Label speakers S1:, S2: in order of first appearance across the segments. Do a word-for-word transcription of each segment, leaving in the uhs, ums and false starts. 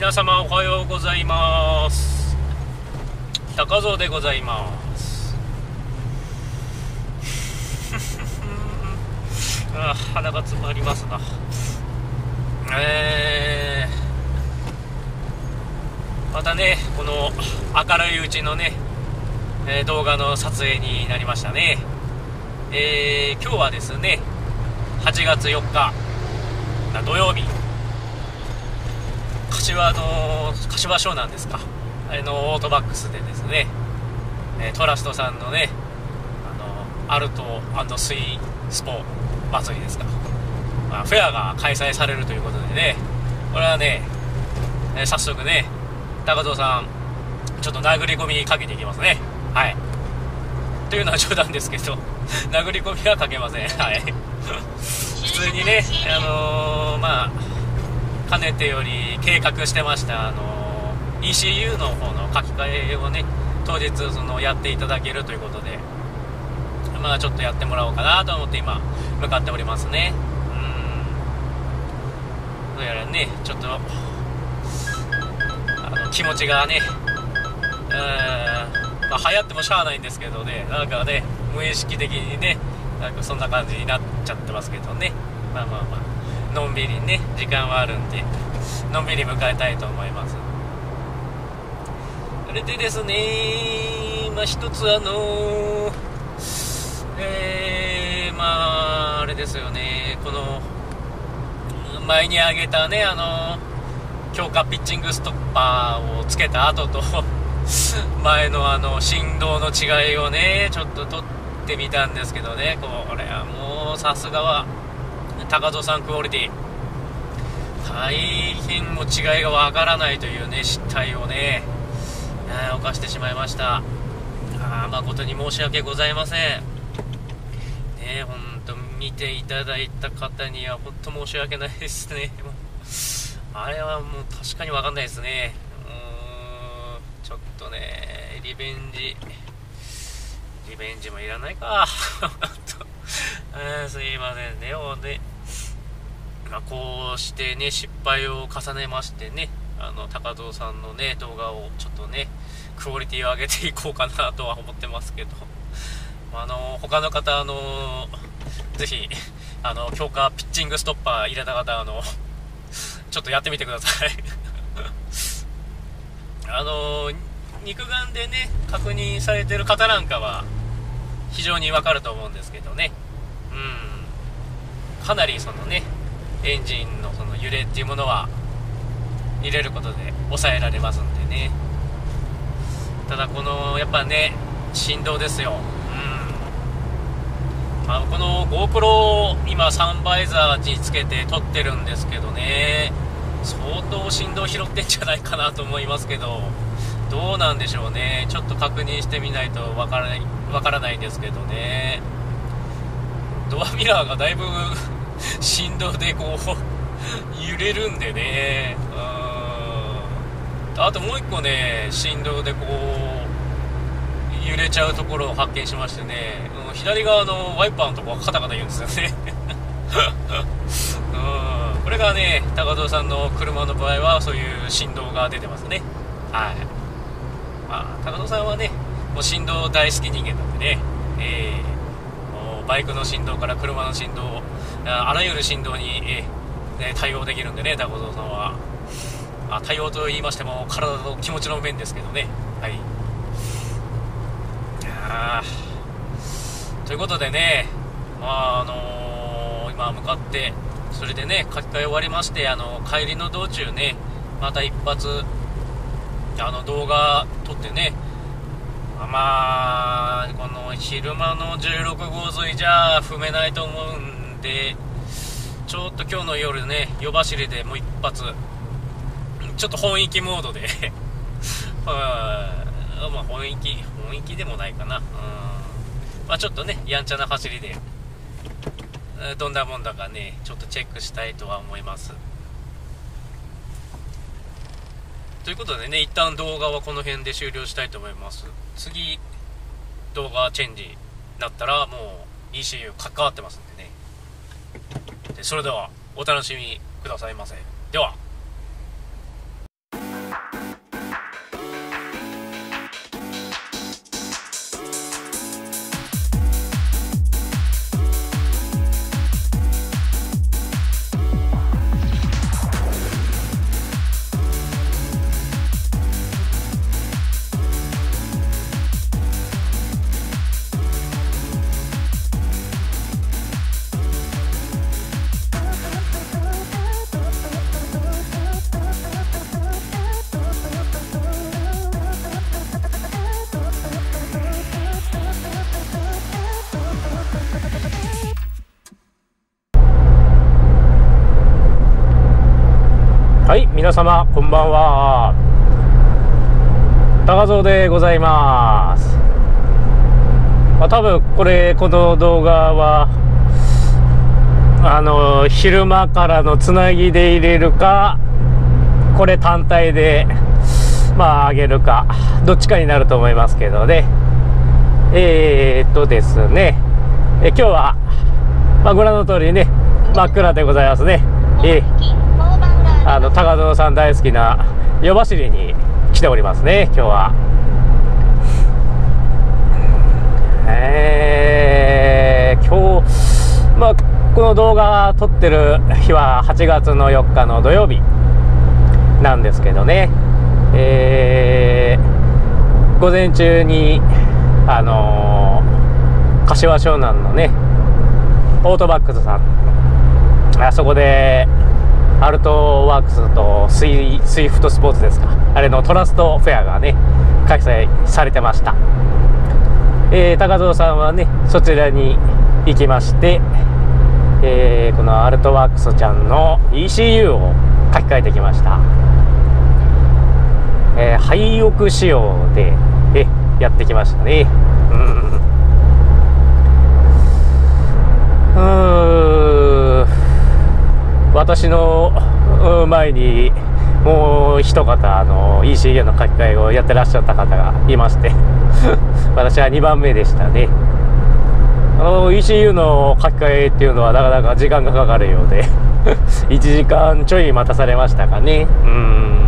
S1: 皆様おはようございます。高蔵でございます。あ、鼻が詰まりますな。えー、またね、この明るいうちのね、えー、動画の撮影になりましたね。えー、今日はですね、はちがつよっか土曜日、柏の柏湘南ですか、あれのオートバックスでですね、えー、トラストさんのね、あのアルト&スイスポ祭りですか、まあ、フェアが開催されるということでね、これはね、えー、早速ね、高蔵さんちょっと殴り込みかけていきますね。はい、というのは冗談ですけど殴り込みはかけません。はい、普通にね、あのー、まあかねてより計画してました、あのー、イーシーユー の方の書き換えをね、当日そのやっていただけるということで、まあちょっとやってもらおうかなと思って今向かっておりますね。うん、どうやらね、ちょっとあの気持ちがね、うーん、まあ、流行ってもしゃあないんですけどね、なんかね、無意識的にね、なんかそんな感じになっちゃってますけどね。まあまあまあ、のんびりね、時間はあるんで、のんびり迎えたいと思います。それでですね、まあ一つあのー、えー、まああれですよね、この前に挙げたね、あの強化ピッチングストッパーをつけた後と前のあの振動の違いをね、ちょっと取ってみたんですけどね、これはもうさすがは高蔵さんクオリティ、大変も違いがわからないというね、失態をね、えー、犯してしまいました。あ、誠に申し訳ございませんね。本当見ていただいた方には本当申し訳ないですね。もうあれはもう確かにわかんないですね。うーん、ちょっとね、リベンジリベンジもいらないかえー、すいませんね。もうね、まあ、こうしてね、失敗を重ねましてね、あの高蔵さんのね動画をちょっとねクオリティを上げていこうかなとは思ってますけど、あの他の方、あのぜひあの強化ピッチングストッパー入れた方、あのちょっとやってみてくださいあの肉眼でね確認されてる方なんかは非常にわかると思うんですけどね、うん、かなりそのねエンジンのその揺れっていうものは入れることで抑えられますんでね。ただこのやっぱね振動ですよ、うん、まあ、この GoPro 今サンバイザーにつけて撮ってるんですけどね、相当振動拾ってんじゃないかなと思いますけど、どうなんでしょうね。ちょっと確認してみないとわからないわからないんですけどね。ドアミラーがだいぶ振動でこう揺れるんでね、うん、あともう一個ね振動でこう揺れちゃうところを発見しましてね、うん、左側のワイパーのところがカタカタ言うんですよね、うん、これがね高蔵さんの車の場合はそういう振動が出てますね。はい、まあ、高蔵さんはねもう振動大好き人間なんでね、えー、もうバイクの振動から車の振動、あらゆる振動に、えーね、対応できるんでね、高蔵さんは。あ、対応と言いましても体と気持ちの面ですけどね。はい、あということでね、まああのー、今向かってそれでね書き換え終わりまして、あの帰りの道中ねまた一発あの動画撮ってね、まあこの昼間のじゅうろくごう沿いじゃ踏めないと思うんで、ちょっと今日の夜ね夜走りでもう一発ちょっと本域モードでまあ本域本域でもないかな、うん、まあちょっとねやんちゃな走りでどんなもんだかねちょっとチェックしたいとは思います。ということでね、一旦動画はこの辺で終了したいと思います。次動画チェンジになったらもう イーシーユー 関わってますんでね。でそれではお楽しみくださいませ。では。
S2: 皆様こんばんは。高蔵でございます。まあ、多分これこの動画はあの昼間からのつなぎで入れるか、これ単体でまあ上げるか、どっちかになると思いますけどね。えー、っとですねえ今日は、まあ、ご覧の通りね真っ暗でございますね。えー、あの高蔵さん大好きな夜走りに来ておりますね今日は。えー、今日まあこの動画撮ってる日ははちがつのよっかの土曜日なんですけどね、えー、午前中にあのー、柏湘南のねオートバックスさん、あそこでアルトワークスとスイ、スイフトスポーツですか、あれのトラストフェアがね開催されてました。えー、高蔵さんはねそちらに行きまして、えー、このアルトワークスちゃんの イーシーユー を書き換えてきました。えー、廃屋仕様でえやってきましたね。うんうーん私の前にもう一方あの イーシーユー の書き換えをやってらっしゃった方がいまして私はにばんめでしたね。あの イーシーユー の書き換えっていうのはなかなか時間がかかるようでいちじかんちょい待たされましたかね。うん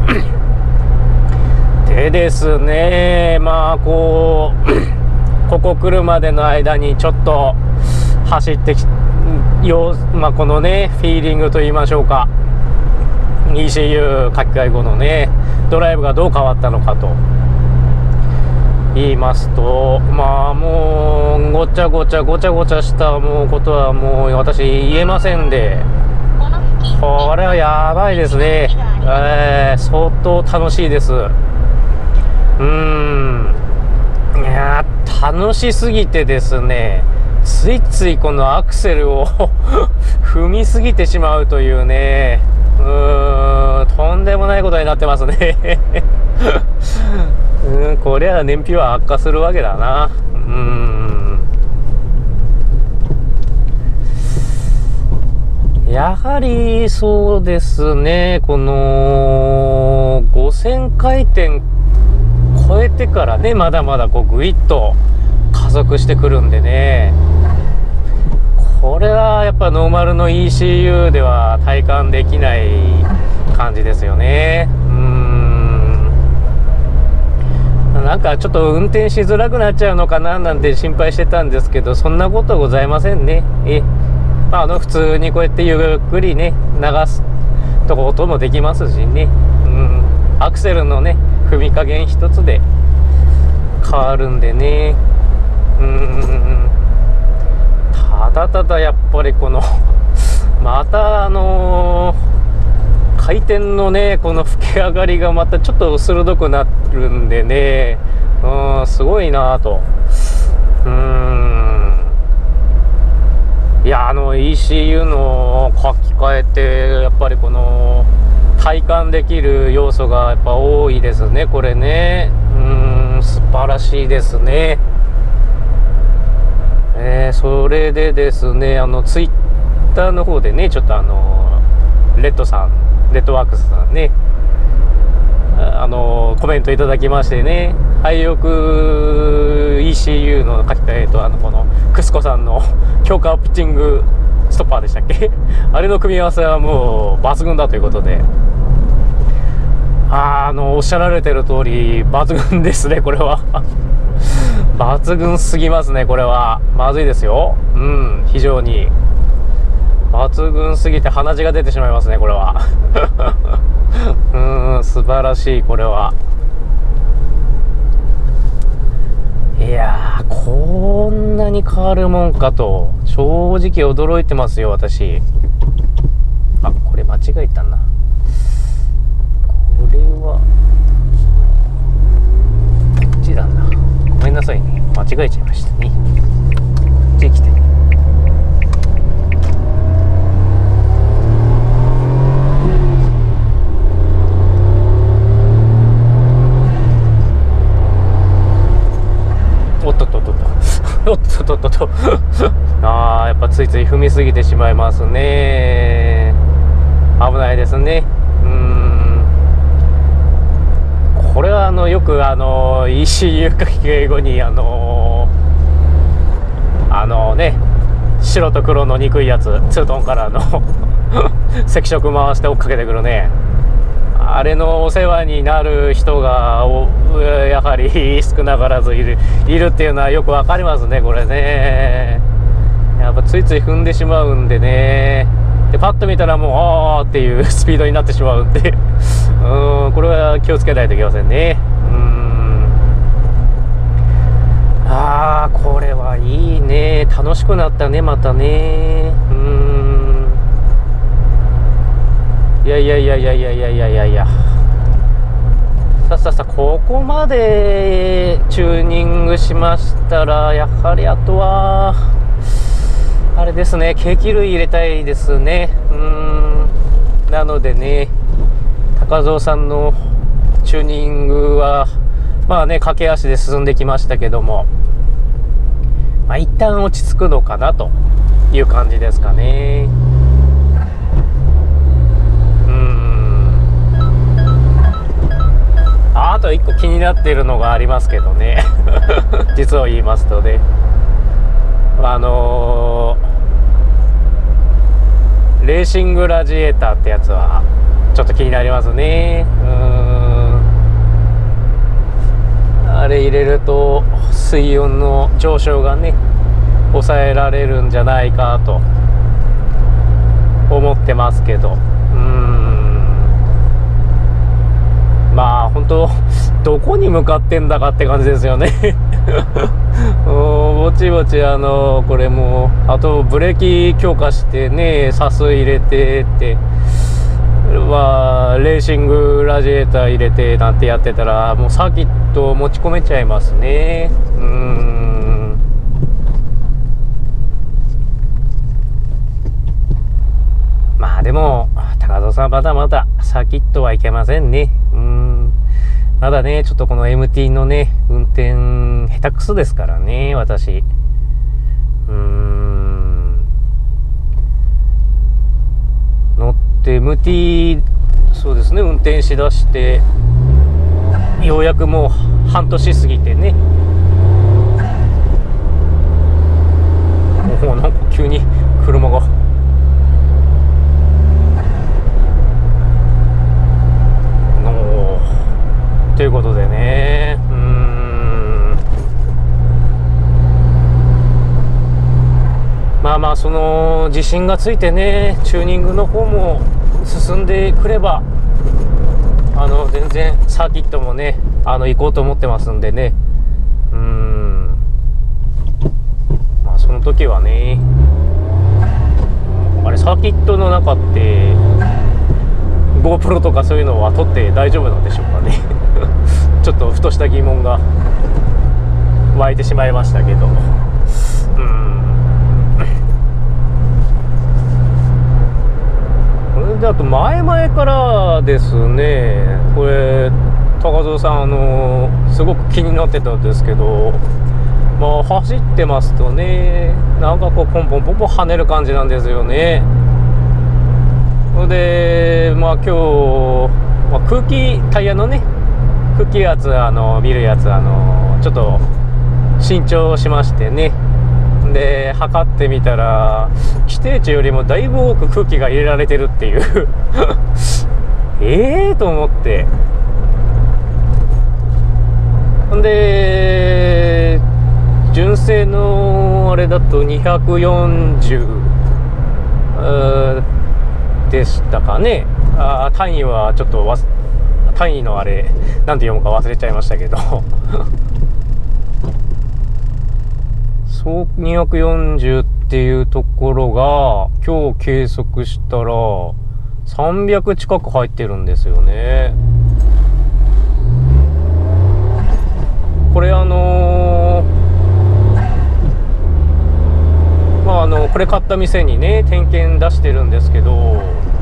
S2: でですねまあこうここ来るまでの間にちょっと走ってきよ、まあ、このねフィーリングと言いましょうか、 イーシーユー 書き換え後のねドライブがどう変わったのかと言いますと、まあもうごちゃごちゃごちゃごちゃしたもうことはもう私言えませんで、これはやばいですね。えー、相当楽しいです。うーんいや楽しすぎてですね、ついついこのアクセルを踏みすぎてしまうというね、うーんとんでもないことになってますねうんこれは燃費は悪化するわけだな。うーんやはりそうですね、このごせんかいてん超えてからねまだまだこうグイッと加速してくるんでね、これはやっぱノーマルの イーシーユー では体感できない感じですよね。うーんなんかちょっと運転しづらくなっちゃうのかななんて心配してたんですけど、そんなことございませんね。えあの普通にこうやってゆっくりね流すとこともできますしね、うんアクセルのね踏み加減一つで変わるんでね、うーんただただやっぱりこのまたあのー、回転のねこの吹き上がりがまたちょっと鋭くなるんでね、うんすごいなと。うーんいやあの イーシーユー の書き換えってやっぱりこの体感できる要素がやっぱ多いですねこれね。うーん素晴らしいですね。えー、それでですねあのツイッターの方でねちょっとあのレッドさんレッドワークスさんねあのコメントいただきましてね、廃屋 イーシーユー の書き換えとあのこのクスコさんの強化ピッチングストッパーでしたっけあれの組み合わせはもう抜群だということで、あ, あのおっしゃられてる通り抜群ですねこれは抜群すぎますねこれは。まずいですよ。うん非常に抜群すぎて鼻血が出てしまいますねこれはうん素晴らしいこれは。いやーこんなに変わるもんかと正直驚いてますよ私。あこれ間違えたな、これはこっちだな、ごめんなさいね間違えちゃいましたね。こっち来てとっとっととあーやっぱついつい踏みすぎてしまいますね。危ないですね。うーんこれはあのよくあの イーシーユー 会計後にあのあのね白と黒の憎いやつツートンからの赤色回して追っかけてくるね、あれのお世話になる人がやはり少なからずいるいるっていうのはよくわかりますね。これねやっぱついつい踏んでしまうんでね、でパッと見たらもうあーっていうスピードになってしまうんでうんこれは気をつけないといけませんね。うんあーこれはいいね、楽しくなったねまたね。うんいやいやいやいやいやいやいやいやいやさっさっさここまでチューニングしましたら、やはりあとはあれですね、ケーキ類入れたいですね。うーんなのでね高蔵さんのチューニングはまあね駆け足で進んできましたけども、まあ、一旦落ち着くのかなという感じですかね。あといっこ気になっているのがありますけどね実を言いますとねあのー、レーシングラジエーターってやつはちょっと気になりますね。うーんあれ入れると水温の上昇がね抑えられるんじゃないかと思ってますけど、うーんまあ本当どこに向かってんだかって感じですよねぼちぼちあのこれもあとブレーキ強化してねサス入れてってまあレーシングラジエーター入れてなんてやってたらもうサーキット持ち込めちゃいますね。うーんまあでも高田さんまだまだサーキットはいけませんね。うーんまだねちょっとこの エムティー のね運転下手くそですからね私。うーん乗って エムティー そうですね運転しだしてようやくもう半年過ぎてね、もうなんか急に車がということでね、うーんまあまあその自信がついてねチューニングの方も進んでくればあの全然サーキットもねあの行こうと思ってますんでね、うーんまあその時はねあれサーキットの中って GoPro とかそういうのは撮って大丈夫なんでしょうかねちょっとふとした疑問が湧いてしまいましたけど、うんこれであと前々からですねこれ高蔵さんあのすごく気になってたんですけど、まあ走ってますとねなんかこうポンポンポンポン跳ねる感じなんですよね。それでまあ今日、まあ、空気タイヤのね空気圧あの見るやつあのちょっと新調しましてね、で測ってみたら規定値よりもだいぶ多く空気が入れられてるっていうええと思って、ほんで純正のあれだとにひゃくよんじゅうでしたかね。あ単位はちょっとわ単位のあれなんて読むか忘れちゃいましたけどそうにひゃくよんじゅうっていうところが今日計測したらさんびゃく近く入ってるんですよね。これあのー、まああのこれ買った店にね点検出してるんですけど、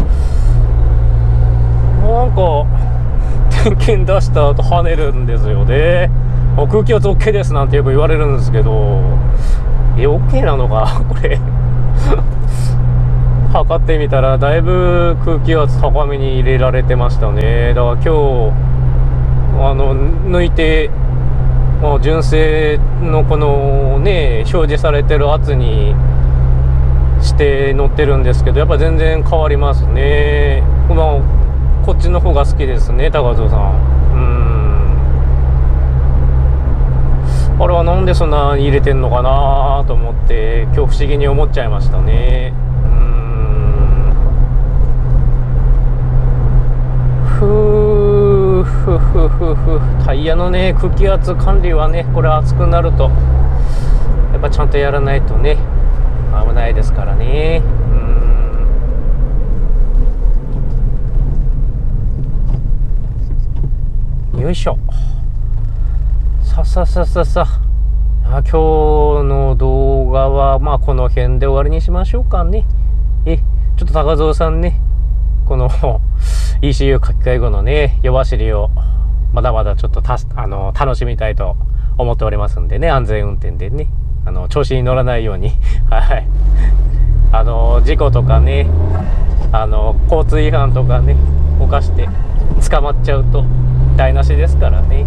S2: なんか点検出した後跳ねるんですよね。空気圧 OK ですなんてよく言われるんですけど、 え OK なのかこれ測ってみたらだいぶ空気圧高めに入れられてましたね。だから今日あの抜いて、まあ、純正のこのね表示されてる圧にして乗ってるんですけど、やっぱ全然変わりますね。まあこっちの方が好きですね、高蔵さん。うーん、あれはなんでそんな入れてんのかなと思って今日不思議に思っちゃいましたね。うーん、ふーふふふふタイヤのね空気圧管理はね、これ熱くなるとやっぱちゃんとやらないとね危ないですからね。うーん、よいしょ。さささささあ、今日の動画はまあこの辺で終わりにしましょうかね。えちょっと高蔵さんね、この イーシーユー 書き換え後のね夜走りをまだまだちょっとたあの楽しみたいと思っておりますんでね、安全運転でね、あの調子に乗らないようにはいあの事故とかね、あの交通違反とかね犯して捕まっちゃうと台無しですからね。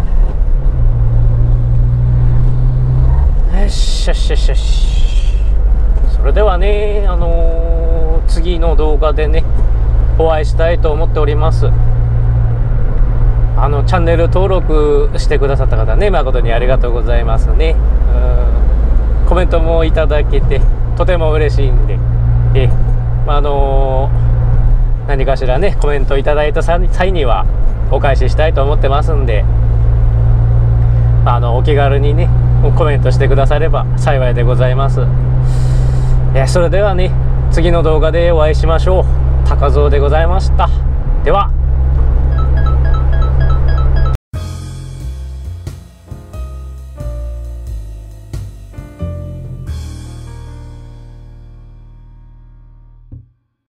S2: よしよしよしよし。それではね、あのー、次の動画でねお会いしたいと思っております。あのチャンネル登録してくださった方ね、誠にありがとうございますね。うん、コメントもいただけてとても嬉しいんで、えあのー、何かしらねコメントいただいた際にはお返ししたいと思ってますんで、あのお気軽にねコメントしてくだされば幸いでございます。えそれではね次の動画でお会いしましょう。高蔵でございました。では。